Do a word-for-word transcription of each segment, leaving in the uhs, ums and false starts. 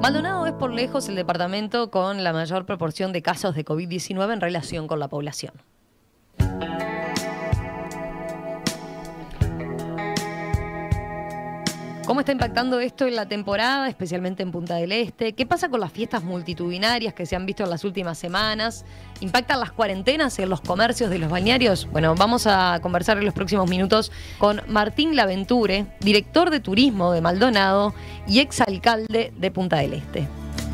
Maldonado es por lejos el departamento con la mayor proporción de casos de COVID diecinueve en relación con la población. ¿Cómo está impactando esto en la temporada, especialmente en Punta del Este? ¿Qué pasa con las fiestas multitudinarias que se han visto en las últimas semanas? ¿Impactan las cuarentenas en los comercios de los balnearios? Bueno, vamos a conversar en los próximos minutos con Martín Laventure, director de turismo de Maldonado y exalcalde de Punta del Este.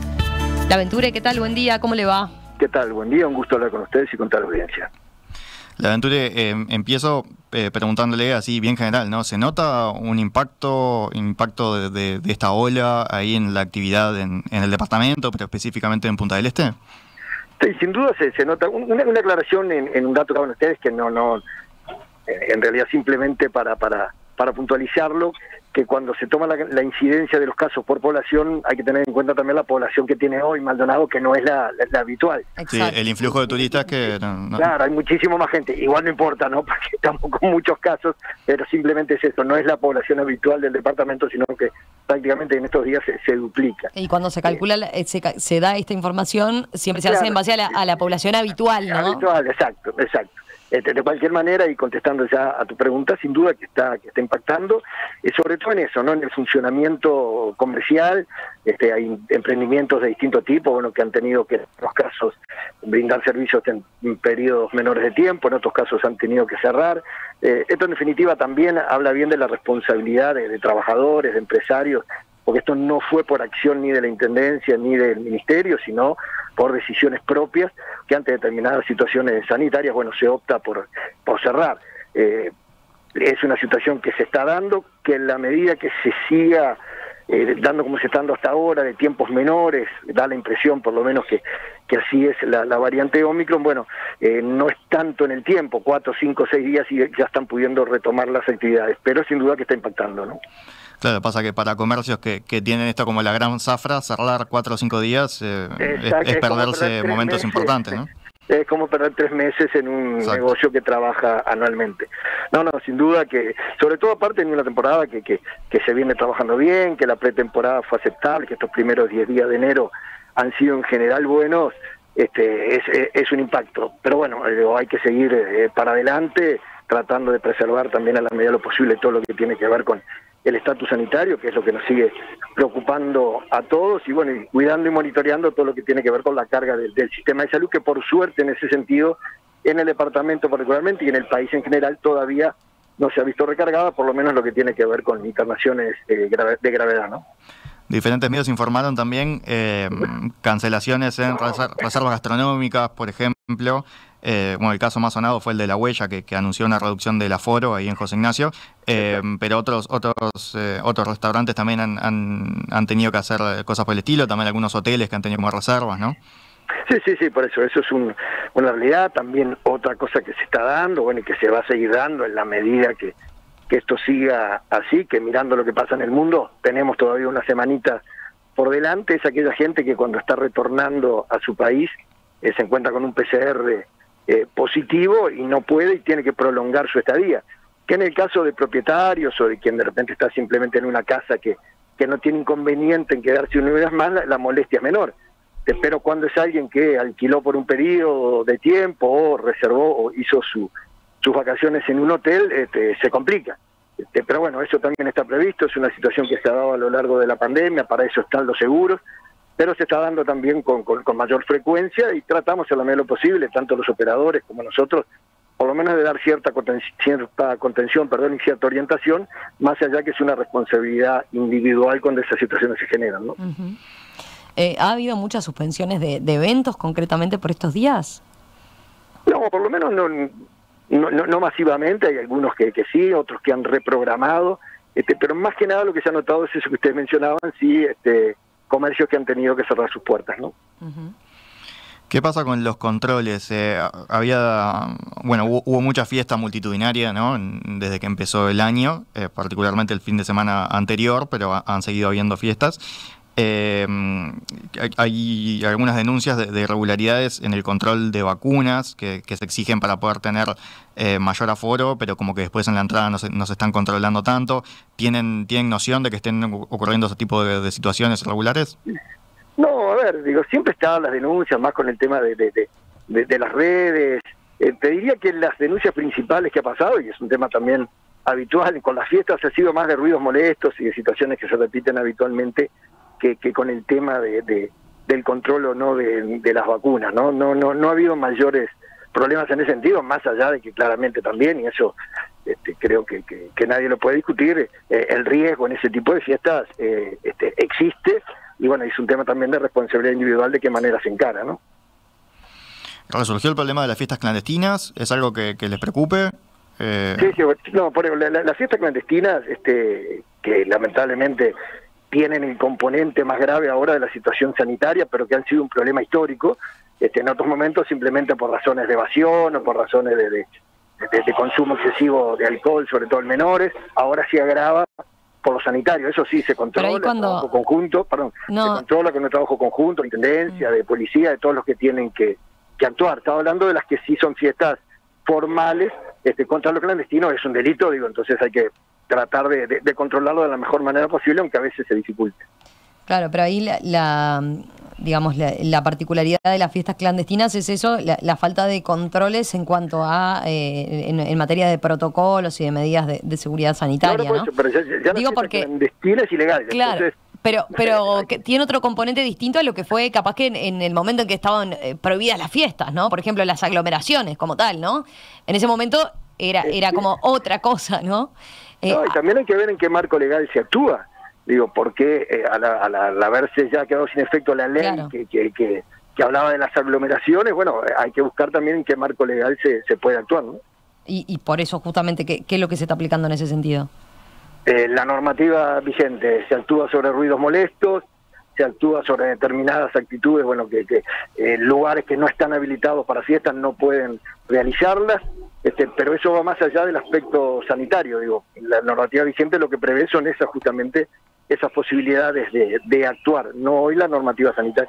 Laventure, ¿qué tal? Buen día, ¿cómo le va? ¿Qué tal? Buen día, un gusto hablar con ustedes y con toda la audiencia. Laventure, eh, empiezo eh, preguntándole así bien general, ¿no? ¿Se nota un impacto impacto de, de, de esta ola ahí en la actividad en, en el departamento, pero específicamente en Punta del Este? Sí, sin duda se, se nota. Una, una aclaración en, en un dato que hagan ustedes que no, no, en realidad simplemente para, para, para puntualizarlo, que cuando se toma la, la incidencia de los casos por población hay que tener en cuenta también la población que tiene hoy Maldonado, que no es la, la, la habitual. Sí, el influjo de turistas que... No, no. Claro, hay muchísimo más gente, igual no importa, ¿no? Porque estamos con muchos casos, pero simplemente es eso, no es la población habitual del departamento, sino que prácticamente en estos días se, se duplica. Y cuando se calcula, eh, se, se da esta información, siempre se claro, hace en base a la, a la población habitual, ¿no? Habitual, exacto, exacto. Este, de cualquier manera, y contestando ya a tu pregunta, sin duda que está que está impactando, eh, sobre todo en eso, ¿no? En el funcionamiento comercial. Este, hay emprendimientos de distinto tipo, bueno, que han tenido que, en los casos, brindar servicios en, en periodos menores de tiempo, en otros casos han tenido que cerrar. Eh, esto, en definitiva, también habla bien de la responsabilidad de, de trabajadores, de empresarios, porque esto no fue por acción ni de la Intendencia ni del Ministerio, sino por decisiones propias, que ante determinadas situaciones sanitarias, bueno, se opta por, por cerrar. Eh, es una situación que se está dando, que en la medida que se siga eh, dando como se está dando hasta ahora, de tiempos menores, da la impresión por lo menos que, que así es la, la variante Omicron, bueno, eh, no es tanto en el tiempo, cuatro, cinco, seis días y ya están pudiendo retomar las actividades, pero sin duda que está impactando, ¿no? Claro, pasa que para comercios que, que tienen esto como la gran zafra, cerrar cuatro o cinco días eh, es, es, es perderse momentos meses, importantes, ¿no? Es como perder tres meses en un Exacto. negocio que trabaja anualmente. No, no, sin duda que, sobre todo aparte en una temporada que, que, que se viene trabajando bien, que la pretemporada fue aceptable, que estos primeros diez días de enero han sido en general buenos, este, es, es, es un impacto. Pero bueno, hay que seguir eh, para adelante, tratando de preservar también a la medida de lo posible todo lo que tiene que ver con el estatus sanitario, que es lo que nos sigue preocupando a todos, y bueno, y cuidando y monitoreando todo lo que tiene que ver con la carga del, del sistema de salud, que por suerte en ese sentido, en el departamento particularmente y en el país en general, todavía no se ha visto recargada, por lo menos lo que tiene que ver con internaciones eh, grave, de gravedad, ¿no? Diferentes medios informaron también eh, cancelaciones en reservas gastronómicas, por ejemplo. Eh, bueno, el caso más sonado fue el de La Huella, que, que anunció una reducción del aforo ahí en José Ignacio, eh, pero otros otros eh, otros restaurantes también han, han, han tenido que hacer cosas por el estilo, también algunos hoteles que han tenido como reservas, ¿no? Sí, sí, sí, por eso, eso es un, una realidad. También otra cosa que se está dando, bueno, y que se va a seguir dando en la medida que, que esto siga así, que mirando lo que pasa en el mundo, tenemos todavía una semanita por delante, es aquella gente que cuando está retornando a su país eh, se encuentra con un P C R Eh, positivo y no puede y tiene que prolongar su estadía, que en el caso de propietarios o de quien de repente está simplemente en una casa que, que no tiene inconveniente en quedarse unas horas más, la, la molestia es menor, eh, pero cuando es alguien que alquiló por un periodo de tiempo o reservó o hizo su, sus vacaciones en un hotel, este, se complica, este, pero bueno, eso también está previsto, es una situación que se ha dado a lo largo de la pandemia, para eso están los seguros, pero se está dando también con, con, con mayor frecuencia y tratamos a lo menos lo posible, tanto los operadores como nosotros, por lo menos de dar cierta contención, cierta contención perdón, y cierta orientación, más allá que es una responsabilidad individual cuando esas situaciones se generan, ¿no? Uh-huh. eh, ¿Ha habido muchas suspensiones de, de eventos concretamente por estos días? No, por lo menos no, no, no, no masivamente, hay algunos que, que sí, otros que han reprogramado, este, pero más que nada lo que se ha notado es eso que ustedes mencionaban, sí, este... comercios que han tenido que cerrar sus puertas, ¿no? Uh-huh. ¿Qué pasa con los controles? Eh, había, bueno, hubo, hubo mucha fiesta multitudinaria, ¿no? Desde que empezó el año, eh, particularmente el fin de semana anterior, pero ha, han seguido habiendo fiestas. Eh, hay algunas denuncias de, de irregularidades en el control de vacunas que, que se exigen para poder tener eh, mayor aforo, pero como que después en la entrada no se, no se están controlando tanto. ¿Tienen, ¿Tienen noción de que estén ocurriendo ese tipo de, de situaciones irregulares? No, a ver, digo, siempre están las denuncias, más con el tema de, de, de, de, de las redes. Eh, te diría que las denuncias principales que ha pasado, y es un tema también habitual, con las fiestas ha sido más de ruidos molestos y de situaciones que se repiten habitualmente que, que con el tema de, de, del control o no de, de las vacunas, ¿no? No, no, no ha habido mayores problemas en ese sentido, más allá de que claramente también, y eso este, creo que, que, que nadie lo puede discutir, eh, el riesgo en ese tipo de fiestas eh, este, existe, y bueno, es un tema también de responsabilidad individual de qué manera se encara, ¿no? ¿Resurgió el problema de las fiestas clandestinas? ¿Es algo que, que les preocupe? Eh... Sí, sí, no, por ejemplo, la, las fiestas clandestinas, este, que lamentablemente tienen el componente más grave ahora de la situación sanitaria, pero que han sido un problema histórico, este, en otros momentos simplemente por razones de evasión o por razones de, de, de, de consumo excesivo de alcohol, sobre todo en menores, ahora sí agrava por lo sanitario, eso sí se controla, cuando... trabajo conjunto, perdón, no. se controla con un trabajo conjunto, de intendencia, de policía, de todos los que tienen que, que actuar. Estaba hablando de las que sí son fiestas formales, este, contra lo clandestino es un delito, digo, entonces hay que tratar de, de, de controlarlo de la mejor manera posible, aunque a veces se dificulte. Claro, pero ahí la, la digamos, la, la particularidad de las fiestas clandestinas es eso, la, la falta de controles en cuanto a, eh, en, en materia de protocolos y de medidas de, de seguridad sanitaria, no, no, ¿no? Pero ya, ya Digo la porque clandestina es ilegal. Claro. Entonces, Pero, pero que tiene otro componente distinto a lo que fue capaz que en, en el momento en que estaban eh, prohibidas las fiestas, ¿no? Por ejemplo, las aglomeraciones como tal, ¿no? En ese momento era, era como otra cosa, ¿no? Eh, no, y también hay que ver en qué marco legal se actúa. Digo, porque eh, al, al, al haberse ya quedado sin efecto la ley claro. que, que, que, que hablaba de las aglomeraciones, bueno, hay que buscar también en qué marco legal se, se puede actuar, ¿no? Y, y por eso justamente, ¿qué, ¿qué es lo que se está aplicando en ese sentido? Eh, la normativa vigente, se actúa sobre ruidos molestos, se actúa sobre determinadas actitudes, bueno, que, que eh, lugares que no están habilitados para fiestas no pueden realizarlas, este, pero eso va más allá del aspecto sanitario, digo, la normativa vigente lo que prevé son esas justamente esas posibilidades de, de actuar, no hoy la normativa sanitaria.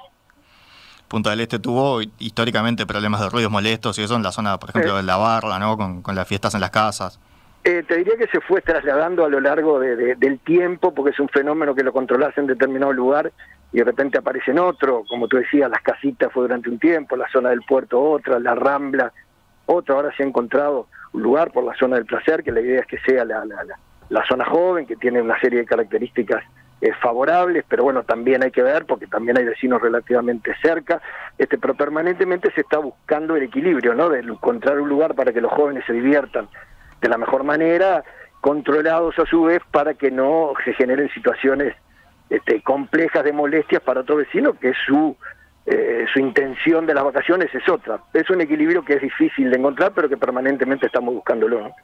Punta del Este tuvo históricamente problemas de ruidos molestos y eso en la zona, por ejemplo, eh. de La Barra, ¿no? Con, con las fiestas en las casas. Eh, te diría que se fue trasladando a lo largo de, de, del tiempo, porque es un fenómeno que lo controlas en determinado lugar y de repente aparece en otro, como tú decías, las casitas fue durante un tiempo, la zona del puerto otra, la Rambla otra, ahora se ha encontrado un lugar por la zona del Placer, que la idea es que sea la, la, la, la zona joven, que tiene una serie de características eh, favorables, pero bueno, también hay que ver, porque también hay vecinos relativamente cerca, este, pero permanentemente se está buscando el equilibrio, ¿no? De encontrar un lugar para que los jóvenes se diviertan de la mejor manera, controlados a su vez para que no se generen situaciones este, complejas de molestias para otro vecino, que su eh, su intención de las vacaciones es otra. Es un equilibrio que es difícil de encontrar, pero que permanentemente estamos buscándolo, ¿no?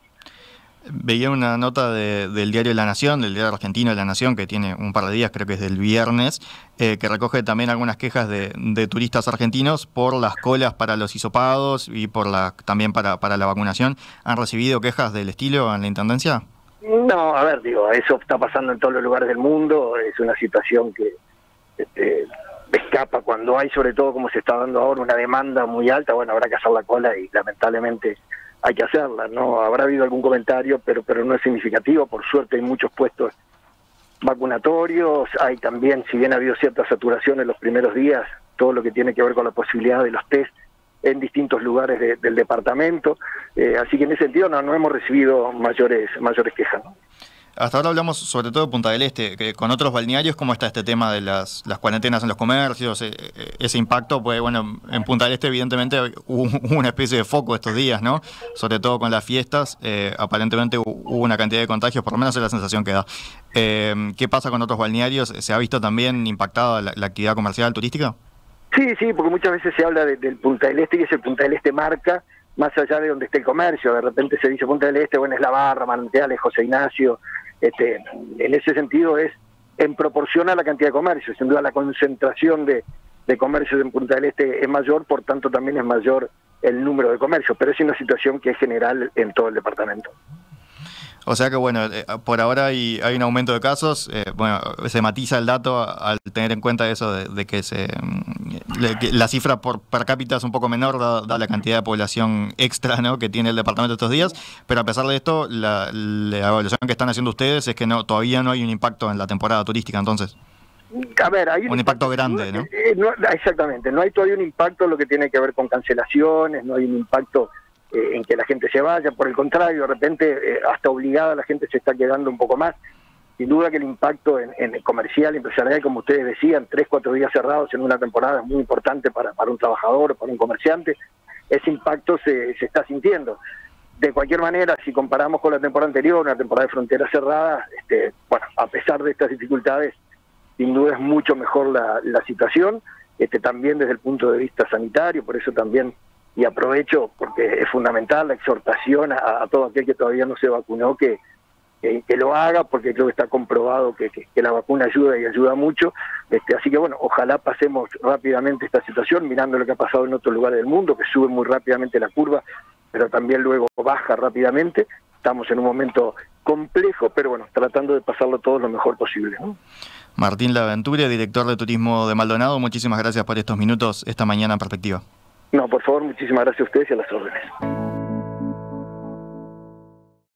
Veía una nota de, del diario La Nación, del diario argentino de La Nación, que tiene un par de días, creo que es del viernes, eh, que recoge también algunas quejas de, de turistas argentinos por las colas para los hisopados y por la también para, para la vacunación. ¿Han recibido quejas del estilo en la Intendencia? No, a ver, digo, eso está pasando en todos los lugares del mundo, es una situación que este, escapa cuando hay, sobre todo como se está dando ahora, una demanda muy alta, bueno, habrá que hacer la cola y lamentablemente hay que hacerla, ¿no? Habrá habido algún comentario, pero pero no es significativo. Por suerte hay muchos puestos vacunatorios, hay también, si bien ha habido cierta saturación en los primeros días, todo lo que tiene que ver con la posibilidad de los test en distintos lugares de, del departamento, eh, así que en ese sentido no, no hemos recibido mayores mayores quejas, ¿no? Hasta ahora hablamos sobre todo de Punta del Este, que con otros balnearios, ¿cómo está este tema de las, las cuarentenas en los comercios? Eh, ese impacto, pues bueno, en Punta del Este evidentemente hubo una especie de foco estos días, ¿no? Sobre todo con las fiestas, eh, aparentemente hubo una cantidad de contagios, por lo menos es la sensación que da. Eh, ¿Qué pasa con otros balnearios? ¿Se ha visto también impactada la, la actividad comercial turística? Sí, sí, porque muchas veces se habla de, del Punta del Este y ese Punta del Este marca más allá de donde esté el comercio. De repente se dice Punta del Este, bueno, es La Barra, Manantiales, José Ignacio. Este, en ese sentido es en proporción a la cantidad de comercio, sin duda la concentración de, de comercios en Punta del Este es mayor, por tanto también es mayor el número de comercios, pero es una situación que es general en todo el departamento. O sea que bueno, eh, por ahora hay, hay un aumento de casos, eh, bueno, se matiza el dato al tener en cuenta eso de, de que se le, que la cifra por per cápita es un poco menor dada da la cantidad de población extra, ¿no?, que tiene el departamento estos días, pero a pesar de esto, la, la evaluación que están haciendo ustedes es que no todavía no hay un impacto en la temporada turística, entonces. A ver, hay un, un impacto, impacto grande, ¿no? Eh, no, exactamente, no hay todavía un impacto en lo que tiene que ver con cancelaciones, no hay un impacto eh, en que la gente se vaya, por el contrario, de repente eh, hasta obligada la gente se está quedando un poco más. Sin duda que el impacto en, en el comercial, empresarial, como ustedes decían, tres, cuatro días cerrados en una temporada es muy importante para, para un trabajador, para un comerciante. Ese impacto se, se está sintiendo. De cualquier manera, si comparamos con la temporada anterior, una temporada de fronteras cerradas, este, bueno, a pesar de estas dificultades, sin duda es mucho mejor la, la situación, este, también desde el punto de vista sanitario, por eso también, y aprovecho, porque es fundamental la exhortación a, a todo aquel que todavía no se vacunó, que Que, que lo haga, porque creo que está comprobado que, que, que la vacuna ayuda y ayuda mucho. Este, así que bueno, ojalá pasemos rápidamente esta situación, mirando lo que ha pasado en otros lugares del mundo, que sube muy rápidamente la curva, pero también luego baja rápidamente. Estamos en un momento complejo, pero bueno, tratando de pasarlo todo lo mejor posible, ¿no? Martín Laventure, director de Turismo de Maldonado, muchísimas gracias por estos minutos esta mañana en Perspectiva. No, por favor, muchísimas gracias a ustedes y a las órdenes.